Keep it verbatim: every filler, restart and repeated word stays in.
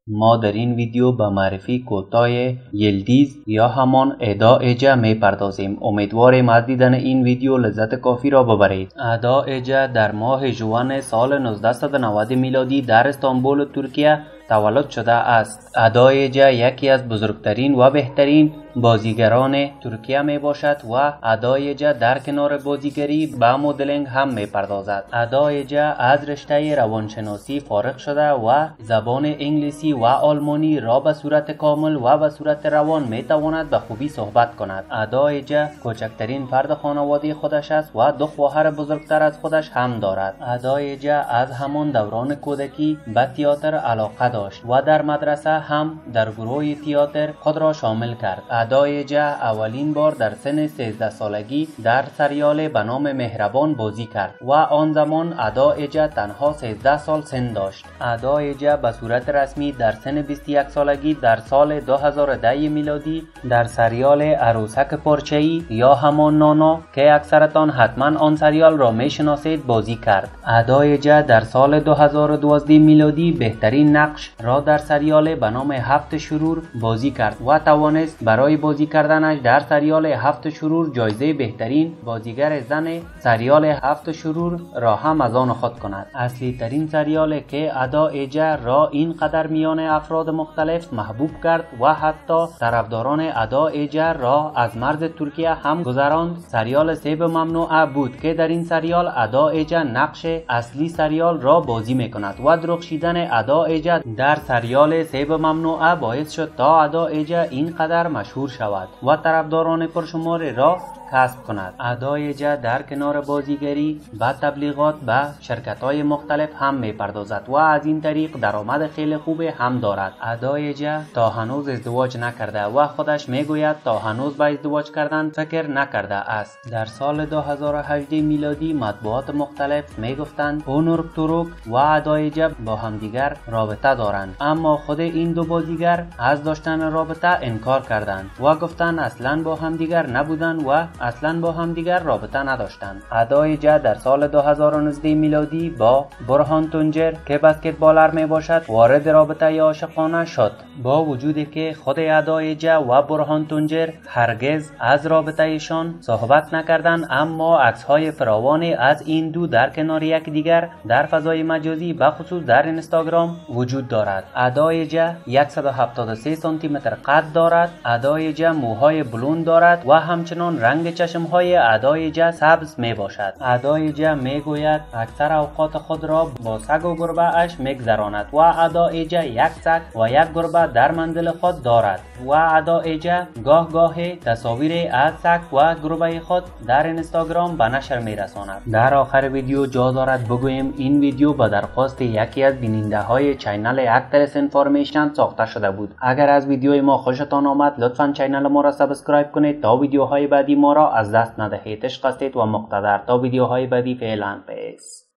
ما در این ویدیو به معرفی کوتاه یلدیز یا همان ادا ایجا می پردازیم. امیدواریم از دیدن این ویدیو لذت کافی را ببرید. ادا ایجا در ماه ژوئن سال نوزده نود میلادی در استانبول ترکیه تولد شده است. ادا ایجا یکی از بزرگترین و بهترین بازیگران ترکیه می باشد و ادا ایجا در کنار بازیگری به مدلینگ هم می پردازد. ادا ایجا از رشته روانشناسی فارغ شده و زبان انگلیسی و آلمانی را به صورت کامل و به صورت روان می تواند به خوبی صحبت کند. ادا ایجا کوچکترین فرد خانواده خودش است و دو خواهر بزرگتر از خودش هم دارد. ادا ایجا از همان دوران کودکی به تئاتر علاقه داشت و در مدرسه هم در گروه تئاتر خود را شامل کرد. ادا ایجا اولین بار در سن سیزده سالگی در سریال به نام مهربان بازی کرد و آن زمان ادا ایجا تنها سیزده سال سن داشت. ادا ایجا به صورت رسمی در سن بیست و یک سالگی در سال دو هزار و ده میلادی در سریال عروسک پارچه‌ای یا همان نانا که اکثرتان حتما آن سریال را میشناسید بازی کرد. ادا ایجا در سال دو هزار و دوازده میلادی بهترین نقش را در سریال به نام هفت شرور بازی کرد و توانست برای بازی کردنش در سریال هفت شرور جایزه بهترین بازیگر زن سریال هفت شرور را هم از آن خود کند. اصلی ترین سریال که ادا ایجا را اینقدر میان افراد مختلف محبوب کرد و حتی طرفداران ادا ایجا را از مرز ترکیه هم گذراند سریال سیب ممنوعه بود که در این سریال ادا ایجا نقش اصلی سریال را بازی میکند و درخشیدن ادا ایجا در سریال سیب ممنوعه باعث شد تا ادا ایجا اینقدر مشهور شود و طرفداران پرشماری را کسب کند. ادا ایجا در کنار بازیگری به تبلیغات به شرکت‌های مختلف هم می‌پردازد و از این طریق درآمد خیلی خوبی هم دارد. ادا ایجا تا هنوز ازدواج نکرده و خودش میگوید تا هنوز به ازدواج کردن فکر نکرده است. در سال دو هزار و هجده میلادی مطبوعات مختلف میگفتند اونور تورک و ادا ایجا با همدیگر رابطه دارند، اما خود این دو بازیگر از داشتن رابطه انکار کردند و گفتند اصلا با همدیگر نبودند و اصلا با هم دیگر رابطه نداشتند. ادا ایجا در سال دو هزار و نوزده میلادی با برهان تونجر که بسکتبالر می باشد وارد رابطه عاشقانه شد. با وجودی که خود ادا ایجا و برهان تونجر هرگز از رابطه ایشان صحبت نکردند، اما عکس های فراوانی از این دو در کنار یک دیگر در فضای مجازی به خصوص در اینستاگرام وجود دارد. ادا ایجا صد و هفتاد و سه سانتی متر قد دارد. ادا ایجا موهای بلوند دارد و همچنان رنگ چشم های ادا ایجا سبز می باشد. ادا ایجا می گوید اکثر اوقات خود را با سگ و گربه اش می گذراند و ادا ایجا یک سگ و یک گربه در منزل خود دارد و ادا ایجا گاه گاه تصاویر از سگ و گربه خود در اینستاگرام به نشر می رساند. در آخر ویدیو جا دارد بگویم این ویدیو به درخواست یکی از بیننده های چینل اکترس انفارمیشن ساخته شده بود. اگر از ویدیوی ما خوشتان آمد لطفا چینل ما را سابسکرایب کنید تا ویدیوهای بعدی ما را از دست ندهید. عشق هستید و مقتدر. تا ویدیوهای بعدی فعلا پیس.